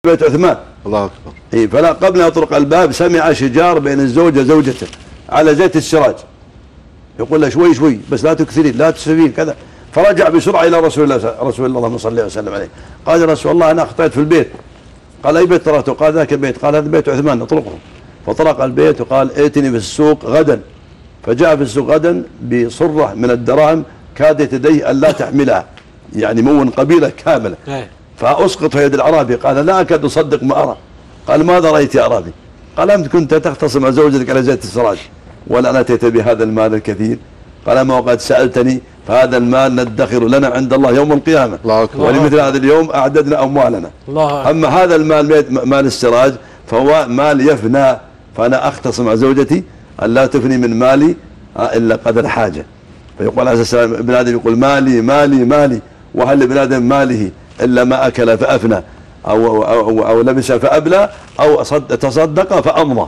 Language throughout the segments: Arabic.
بيت عثمان. الله أكبر. إيه، فلا قبل أن يطرق الباب سمع شجار بين الزوجة زوجته على زيت السراج، يقول له شوي شوي بس لا تكثرين لا تسرفين كذا. فرجع بسرعة إلى رسول الله اللهم صل وسلم عليه، قال يا رسول الله أنا أخطأت في البيت. قال أي بيت تركته؟ قال ذاك البيت. قال هذا بيت عثمان اطرقه. فطرق البيت وقال ائتني في السوق غدا. فجاء في السوق غدا بصرة من الدراهم كادت يديه أن لا تحملها، يعني مون قبيلة كاملة. فأسقط في يد الأعرابي. قال لا أكاد أصدق ما أرى. قال ماذا رأيت يا أعرابي؟ قال أنت كنت تختصم مع زوجتك على زيت السراج والآن أتيت بهذا المال الكثير. قال ما وقد سألتني فهذا المال ندخر لنا عند الله يوم القيامة، ولمثل هذا اليوم أعددنا أموالنا. أما هذا المال مال السراج فهو مال يفنى، فأنا أختصم مع زوجتي أن لا تفني من مالي إلا قدر حاجة. فيقول عليه السلام ابن آدم يقول مالي مالي مالي، وهل ابن آدم ماله إلا ما أكل فأفنى أو لبس فأبلى أو تصدق فأمضى.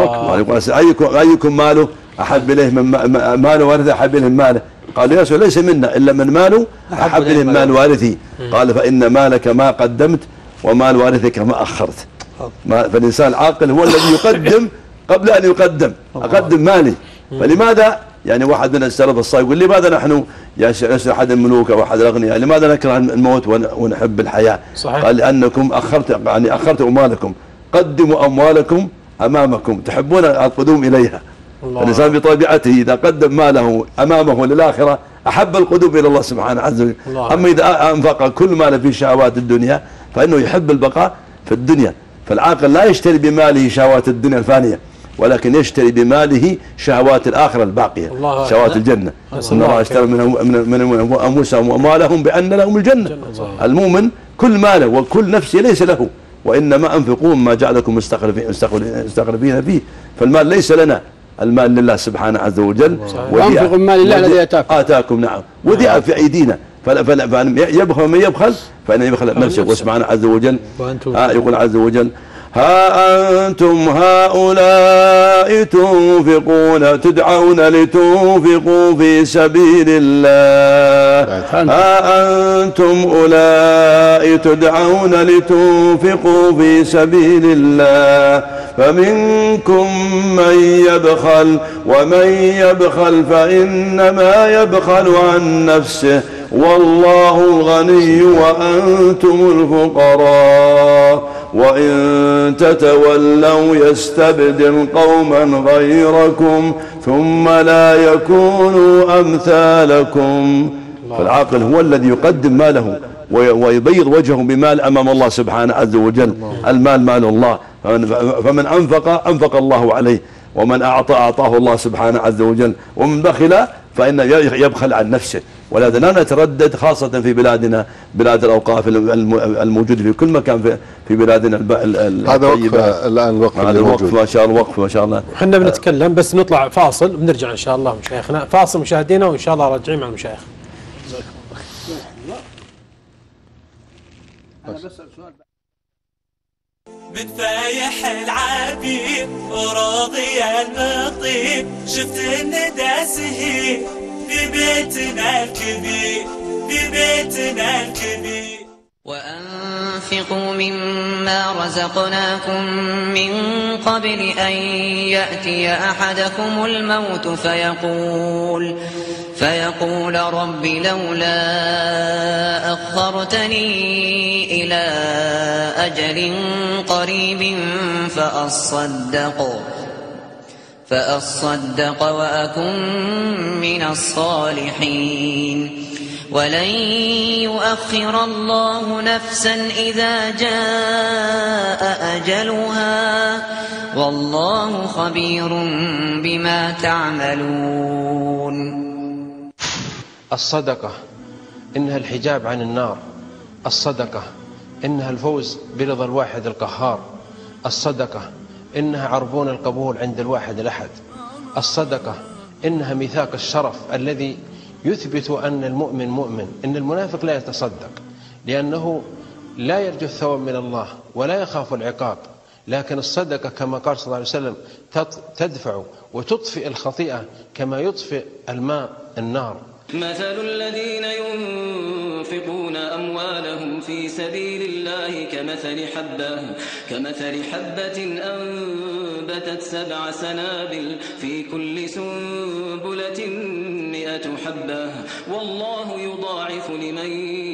أيكم ماله أحب إليه من مال وارثه أحب إليه من ماله؟ قال يا رسول ليس منا إلا من ماله أحب إليه من مال وارثي. قال فإن مالك ما قدمت ومال وارثك ما أخرت. فالإنسان العاقل هو الذي يقدم قبل أن يقدم. أقدم مالي. فلماذا يعني واحد من السلف الصالح يقول لماذا نحن يا أحد الملوك أو أحد الأغنياء لماذا نكره الموت ونحب الحياة؟ صحيح. قال لأنكم أخرت أموالكم. قدموا أموالكم أمامكم تحبون القدوم إليها. الإنسان بطبيعته إذا قدم ماله أمامه للآخرة أحب القدوم إلى الله سبحانه عز وجل. أما إذا أنفق كل ماله في شهوات الدنيا فإنه يحب البقاء في الدنيا. فالعاقل لا يشتري بماله شهوات الدنيا الفانية، ولكن يشتري بماله شهوات الآخرة الباقية، شهوات الجنة. إن الله اشترى من أنفسهم وأموالهم بأن لهم الجنة. المؤمن كل ماله وكل نفسه ليس له، وإنما أنفقوا ما جعلكم مستخلفين فيه. فالمال ليس لنا، المال لله سبحانه عز وجل. وأنفقوا المال لله الذي آتاكم. نعم. وديع في أيدينا. يبخل من يبخل فإن يبخل نفسه. وسبحانه عز وجل يقول عز وجل ها أنتم هؤلاء تدعون لتنفقوا في سبيل الله. ها أنتم أولئك تدعون لتنفقوا في سبيل الله فمنكم من يبخل ومن يبخل فإنما يبخل عن نفسه والله الغني وأنتم الفقراء وإن تتولوا يستبدل قوما غيركم ثم لا يكونوا أمثالكم. فالعاقل هو الذي يقدم ماله ويبيض وجهه بمال أمام الله سبحانه عز وجل. المال مال الله، فمن أنفق الله عليه، ومن أعطاه الله سبحانه عز وجل، ومن بخل فإن يبخل عن نفسه. ولهذا لا نتردد خاصة في بلادنا بلاد الأوقاف الموجودة في كل مكان في بلادنا هذا وقف الآن الوقف هذا الوقف ما شاء الله وقف ما شاء الله. احنا بنتكلم بس نطلع فاصل وبنرجع إن شاء الله مشايخنا. فاصل مشاهدينا وإن شاء الله راجعين مع المشايخ. أنا بسأل سؤال متفايح العبيد وراضي المطيب شفت الندى سهير في بيتنا الكبير في بيتنا الكبير. وأنفقوا مما رزقناكم من قبل أن يأتي أحدكم الموت فيقول رب لولا أخرتني إلى أجل قريب فأصدق وأكن من الصالحين. ولن يؤخر الله نفسا إذا جاء أجلها والله خبير بما تعملون. الصدقة إنها الحجاب عن النار. الصدقة إنها الفوز برضا الواحد القهار. الصدقة إنها عربون القبول عند الواحد الأحد. الصدقة إنها ميثاق الشرف الذي يثبت أن المؤمن مؤمن. إن المنافق لا يتصدق لأنه لا يرجو الثواب من الله ولا يخاف العقاب، لكن الصدقة كما قال صلى الله عليه وسلم تدفع وتطفئ الخطيئة كما يطفئ الماء النار. مثل الذين ينفقون أموالهم في سبيل الله كمثل حبة أنبتت 7 سنابل في كل سنبلة 100 حبة والله يضاعف لمن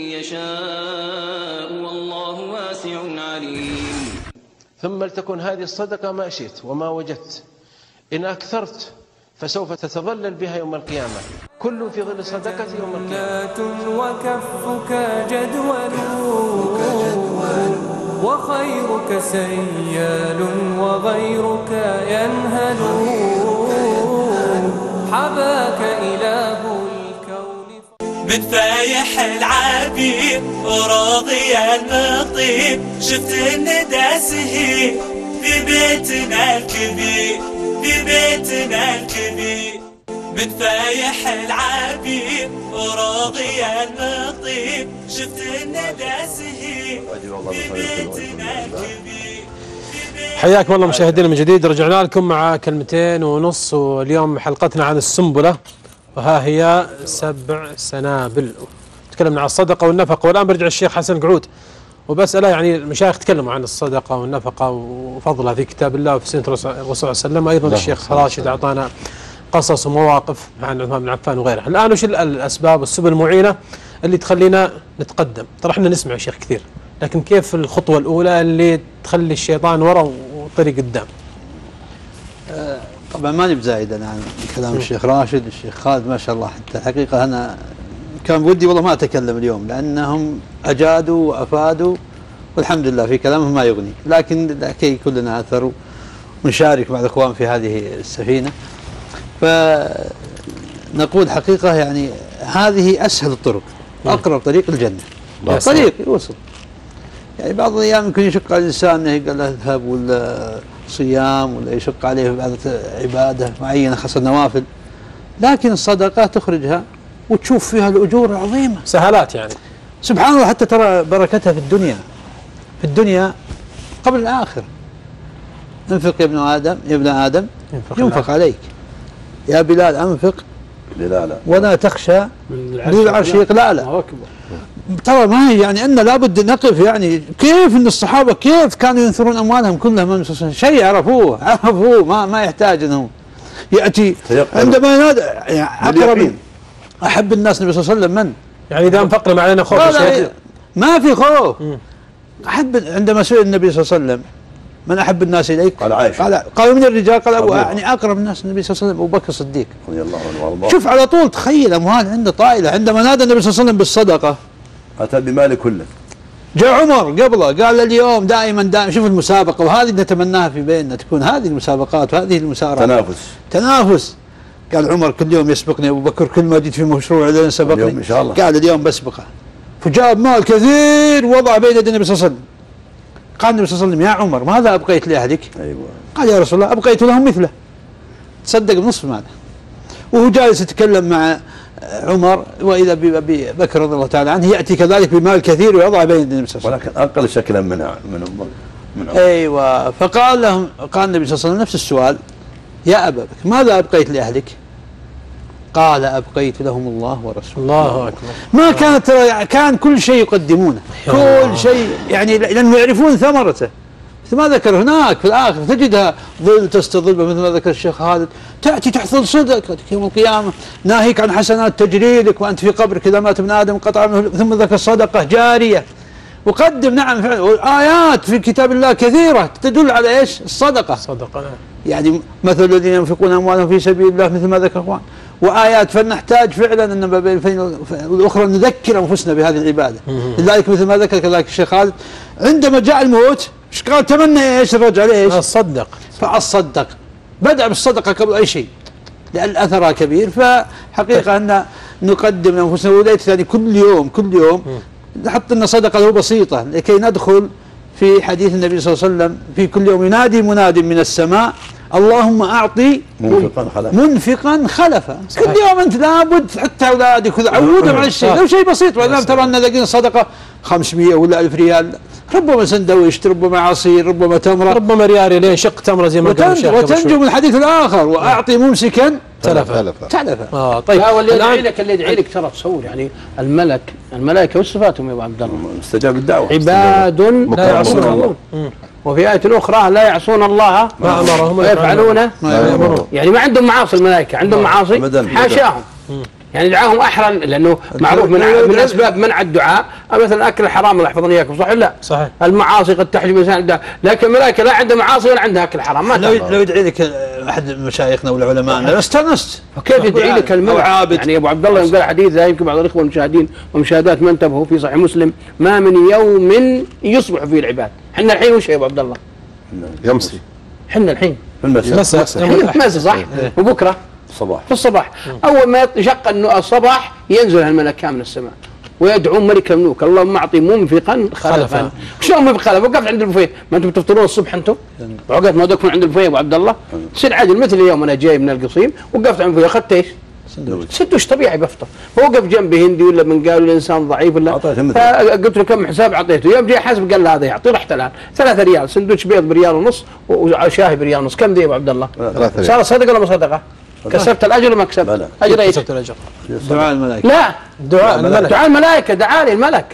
يشاء والله واسع عليم. ثم لتكن هذه الصدقة ما شئت وما وجدت، إن أكثرت فسوف تتظلل بها يوم القيامة، كل في ظل صدقة يوم القيامة. وكفك جدول وخيرك سيال وغيرك ينهل حباك إله الكون من فايح العبير وراضي النطيب شفت الندى سهير في بيتنا الكبير في بيتنا الكبير. من فايح العبير وراضي النطيب شفت الندى سهير في بيتنا الكبير. حياكم الله مشاهدينا من جديد، رجعنا لكم مع 2 ونص، واليوم حلقتنا عن السنبلة وها هي 7 سنابل. تكلمنا عن الصدقة والنفقة، والآن برجع الشيخ حسن قعود وبسأله يعني المشايخ تكلموا عن الصدقة والنفقة وفضلها في كتاب الله وفي سنة الرسول صلى الله عليه وسلم، أيضا الشيخ راشد أعطانا قصص ومواقف مع عثمان بن عفان وغيره. الآن وش الأسباب والسبل المعينة اللي تخلينا نتقدم؟ ترى احنا نسمع يا شيخ كثير، لكن كيف الخطوة الأولى اللي تخلي الشيطان ورا وطريق قدام؟ طبعا ماني بزايد أنا عن كلام الشيخ راشد الشيخ خالد ما شاء الله، حتى الحقيقة أنا كان بودي والله ما أتكلم اليوم لأنهم أجادوا وأفادوا والحمد لله في كلامهم ما يغني، لكن كي كلنا أثر ونشارك مع الإخوان في هذه السفينة. فنقول حقيقة يعني هذه أسهل الطرق، أقرب طريق الجنة، طريق يوصل. يعني بعض الأيام يمكن يشق على الإنسان أنه قال له اذهب ولا صيام ولا يشق عليه بعض عبادة معينة خاصة النوافل، لكن الصدقة تخرجها وتشوف فيها الأجور العظيمة، سهلات يعني سبحان الله. حتى ترى بركتها في الدنيا قبل الآخرة. انفق يا ابن آدم ينفق عليك، يا بلال أنفق ولا تخشى للعرش إقلالا. ترى ما هي يعني أن لابد نقف، يعني كيف أن الصحابة كيف كانوا ينثرون أموالهم كلها، شيء عرفوه ما يحتاج أنه يأتي عندما ينادى يعني أقرب أحب الناس النبي صلى الله عليه وسلم من؟ يعني إذا أنفقنا ما علينا خوف ما في خوف. أحب عندما سئل النبي صلى الله عليه وسلم من أحب الناس إليك؟ قال عائشة. قال من الرجال؟ قال أبو، يعني أقرب الناس النبي صلى الله عليه وسلم أبو بكر الصديق رضي الله عنه وارضاه. شوف على طول تخيل أموال عنده طائلة. عندما نادى النبي صلى الله عليه وسلم بالصدقة أتى بماله كله. جاء عمر قبله قال اليوم دائما شوف المسابقة، وهذه نتمناها في بيننا تكون هذه المسابقات وهذه المسارعة تنافس. قال عمر كل يوم يسبقني أبو بكر، كل ما جيت في مشروع لين سبقني إن شاء الله. قال اليوم بسبقه، فجاب مال كثير وضع بين يدي النبي صلى الله عليه وسلم. قال النبي صلى الله عليه وسلم يا عمر ماذا أبقيت لأهلك؟ قال يا رسول الله أبقيت لهم مثله، تصدق بنصف ماله. وهو جالس يتكلم مع عمر وإذا بأبي بكر رضي الله تعالى عنه يأتي كذلك بمال كثير ويضع بين النبي صلى الله عليه وسلم، ولكن أقل شكلا من أيوة. فقال لهم، قال النبي صلى الله عليه وسلم نفس السؤال، يا أبا بكر ماذا أبقيت لأهلك؟ قال أبقيت لهم الله ورسوله. الله أكبر. ما كانت كان كل شيء يقدمونه، كل شيء يعني لأنه يعرفون ثمرته. مثل ما ذكر هناك في الآخر تجدها ظل تستظل، مثل ما ذكر الشيخ خالد، تأتي تحصل صدقك يوم القيامة، ناهيك عن حسنات تجريدك وأنت في قبرك إذا مات ابن آدم قطع منه. ثم ذكر صدقة جارية وقدم نعم فعلا. آيات في كتاب الله كثيرة تدل على إيش؟ الصدقة. يعني مثل الذين ينفقون أموالهم في سبيل الله مثل ما ذكر أخوان، وآيات. فنحتاج فعلا أن ما بين الأخرى نذكر أنفسنا بهذه العبادة. لذلك مثل ما ذكر كذلك الشيخ خالد عندما جاء الموت ايش قال؟ تمنى ايش الرجل؟ ايش؟ الصدق. فالصدق بدأ بالصدقة قبل أي شيء لأن أثرها كبير. فحقيقة أن نقدم أنفسنا وليت ثاني كل يوم نحط لنا صدقة لو بسيطة لكي ندخل في حديث النبي صلى الله عليه وسلم في كل يوم ينادي مناد من السماء اللهم أعطي منفقا خلفا. كل يوم أنت لابد حتى أولادك عودهم على الشيء لو شيء بسيط. وإذا ترى أن لقينا صدقة 500 ولا 1000 ريال، ربما سندويشت، ربما عصير، ربما تمرة، ربما ريال لين شق تمرة زي ما قال الشيخ. وتنجو من الحديث الآخر وأعطي ممسكا تلفا. طيب واللي يدعي لك اللي يدعي لك ترى تصور يعني الملائكة وش صفاتهم يا ابو عبد الله؟ استجاب الدعوة، عباد لا يعصون الله، وفي آية أخرى لا يعصون الله ما أمرهم ويفعلون ما يأمرون. يعني ما عندهم معاصي الملائكة، عندهم معاصي حاشاهم. يعني دعاهم أحرى، لأنه معروف من أسباب منع الدعاء مثلا أكل الحرام. الله يحفظني إياكم، صح ولا لا؟ صحيح. المعاصي قد تحجب الإنسان الدعاء، لكن الملائكة لا عندها معاصي ولا عندها أكل حرام. ما لو يدعي لك أحد مشايخنا ولا علماءنا استنست. وكيف يدعي لك الملك؟ يعني أبو عبد الله يوم قال حديث لا يمكن بعض الإخوة المشاهدين والمشاهدات ما انتبهوا في صحيح مسلم: ما من يوم يصبح فيه العباد. حنا الحين وش يا أبو عبد الله؟ يمسي. حنا الحين في المساء صح؟ وبكرة في الصباح. أول ما يشق الصباح ينزل الملكان من السماء ويدعون ملك الملوك: اللهم أعطي منفقا خلفا. شلون منفق خلف؟ وقفت عند البوفيه، ما أنتم تفطرون الصبح أنتم؟ وقفت ما ودكم عند البوفيه أبو عبد الله؟ سن عدل مثل اليوم أنا جاي من القصيم وقفت عند البوفيه، أخذت إيش؟ سندويش طبيعي بفطر. فوقف جنبي هندي ولا من قالوا الإنسان ضعيف ولا، فقلت له كم حساب أعطيته؟ يوم جاي حاسب قال له هذا يعطي. رحت الآن 3 ريال سندويش بيض بريال ونص وشاهي بريال ونص. كم ذي يا أبو عبد الله؟ صار صدقة ولا ما صدقة؟ كسبت الأجر ولا ما كسبت؟ أجر إيش؟ كسبت الأجر. دعاء الملائكة. لا، دعاء الملائكة دعاني الملك.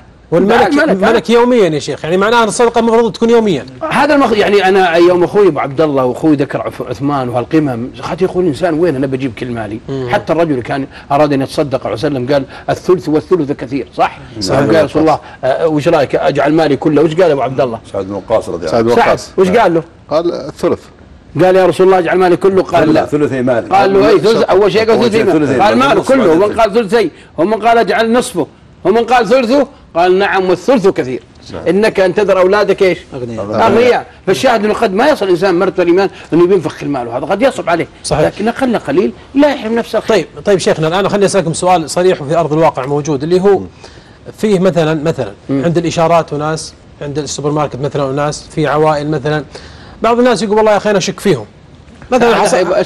والملك يوميا يا شيخ، يعني معناها الصدقة المفروض تكون يوميا. هذا يعني أنا يوم أخوي أبو عبد الله وأخوي ذكر عثمان وهالقمم، خاطر يقول الإنسان وين أنا بجيب كل مالي؟ حتى الرجل اللي كان أراد أن يتصدق عليه وسلم قال الثلث والثلث كثير، صح؟ قال رسول الله وش رأيك أجعل مالي كله؟ وش قال أبو عبد الله؟ سعد بن وقاص رضي الله عنه. سعد وش قال له؟ قال الثلث. قال يا رسول الله اجعل مالي كله. قال لا، ثلثي مالي. قال له اي ثلث. اول شيء قال ثلثي، قال ماله كله. ومن قال ثلثي، ومن قال اجعل نصفه، ومن قال ثلثه. قال نعم والثلث كثير. انك ان تذر اولادك ايش؟ اغنياء. فالشاهد انه قد ما يصل الانسان مرتبه الايمان انه بينفق المال، وهذا قد يصعب عليه. صحيح. لكن اقل قليل لا يحرم نفسه. طيب شيخنا الان خليني اسالكم سؤال صريح وفي ارض الواقع موجود، اللي هو فيه مثلا عند الاشارات وناس، عند السوبر ماركت مثلا وناس، في عوائل مثلا بعض الناس يقول والله يا اخي انا اشك فيهم مثلا.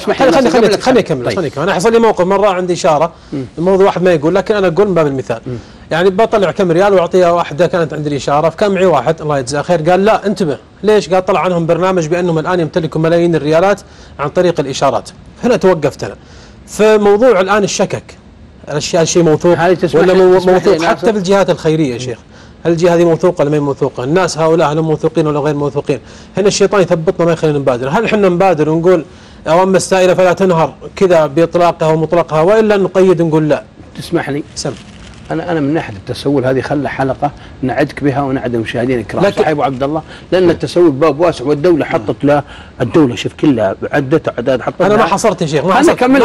خليني اكمل. انا حصل لي موقف مره عندي اشاره، الموضوع واحد ما يقول لكن انا اقول من باب المثال. يعني بطلع كم ريال واعطيها واحده كانت عندي الاشاره، فكان معي واحد الله يجزاه خير قال لا انتبه. ليش؟ قال طلع عنهم برنامج بانهم الان يمتلكوا ملايين الريالات عن طريق الاشارات. هنا توقفت انا في موضوع الان الشكك، الاشياء شيء موثوق ولا موثوق حتى في الجهات الخيريه يا شيخ؟ هل الجهه هذه موثوقه ولا ما هي موثوقه؟ الناس هؤلاء هل هم موثوقين ولا غير موثوقين؟ هنا الشيطان يثبطنا ما يخلينا نبادر. هل احنا نبادر ونقول واما السائله فلا تنهر كذا باطلاقها ومطلقها، والا نقيد ونقول لا؟ تسمح لي؟ انا من ناحيه التسول هذه خلى حلقه نعدك بها ونعد المشاهدين الكرام، صح يا ابو عبد الله؟ لان التسول باب واسع، والدوله حطت له، الدوله شوف كلها عدت اعداد حطت. انا ما حصرت يا شيخ، انا اكمل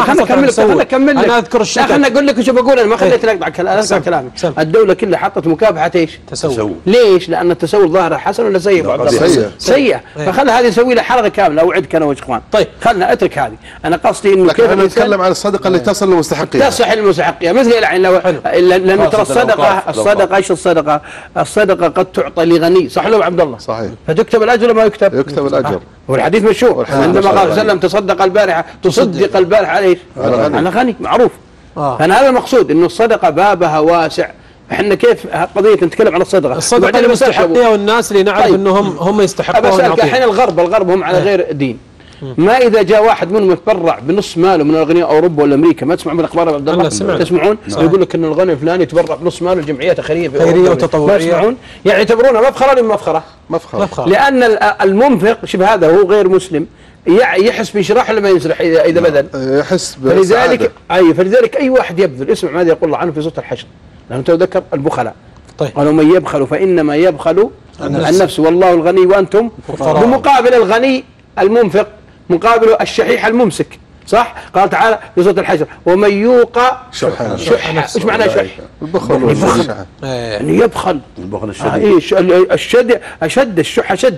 لك انا اذكر الشيء. خليني اقول لك وش بقول، انا ما خليتني اقطع كلامي. الدوله كلها حطت مكافحه ايش؟ تسول. ليش؟ لان التسول ظاهره حسن ولا سيء ابو عبد الله؟ سيء. فخلى هذه نسوي لها حلقه كامله، اوعدك انا واخوان. طيب خلنا اترك هذه. انا قصدي انه كيف نتكلم عن الصدقه اللي تصل للمستحقين. تصل للمستحقين مثل العين، لانه ترى الصدقه ايش الصدقه؟ الصدقه قد تعطى لغني، صح ولا عبد الله؟ صحيح. فتكتب الاجر ولا ما يكتب؟ يكتب الاجر. والحديث مشهور عندما قال وسلم تصدق البارحه، تصدق البارحه على ايش؟ على غني معروف. فانا هذا المقصود، انه الصدقه بابها واسع. احنا كيف قضيه نتكلم عن الصدقه المستحقيه والناس اللي نعرف انهم هم يستحقون. بسالك الحين الغرب هم على غير دين. ما اذا جاء واحد منهم يتبرع بنص ماله من اغنياء اوروبا ولا امريكا، ما تسمعون بالاخبار يا عبد الله؟ تسمعون؟ يقول لك ان الغني الفلاني يتبرع بنص ماله لجمعيات خيريه وتطوعيه. ما تسمعون؟ يعني يعتبرونها مفخره ولا مفخره؟ لان المنفق شبه هذا هو غير مسلم يحس بانشراح ولا ما ينشرح اذا بذل؟ يحس بسعاده. فلذلك اي واحد يبذل، اسمع ماذا يقول الله عنه في سوره الحشر لانه تذكر البخلاء. طيب قالوا من يبخل فانما يبخل عن نفسه والله الغني وانتم فقراء. بمقابل الغني المنفق مقابله الشحيح الممسك، صح؟ قال تعالى في سورة الحشر ومن يوق شح. ايش معنى شح؟ البخل. يعني يبخل. البخل الشديد. اشد الشح اشد.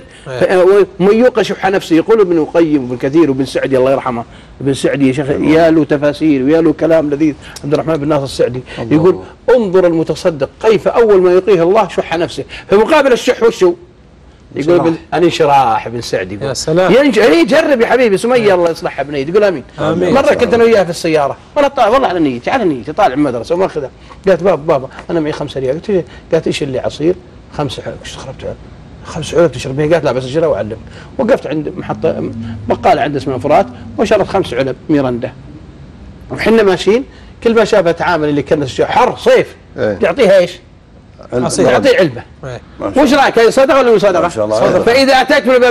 ومن يوق شح نفسه. يقول ابن القيم وابن كثير وابن سعدي الله يرحمه، ابن سعدي يا شيخ يا له تفاسير ويا له كلام لذيذ، عبد الرحمن بن ناصر السعدي يقول انظر المتصدق كيف اول ما يعطيه الله شح نفسه، في مقابل الشح وشو؟ يقول الانشراح بن سعد يقول يا سلام جرب يا حبيبي سميه الله يصلحها بنيتي يقول امين. مره كنت انا وياها في السياره وانا طالع والله على نيتي على نيتي طالع من المدرسه وماخذها قالت بابا انا معي 5 ريال قالت ايش اللي عصير 5 حلب استغربت 5 حلب تشربين قالت لا بس اشربها واعلمك. وقفت عند محطه بقاله عند اسمه فرات وشربت 5 علب ميرندا وحنا ماشيين كل ما شافها تعامل اللي كان حر صيف تعطيها ايش؟ تعطيه علبه. وش رايك هي صدقه ولا مو صدقه؟ فاذا اتيت من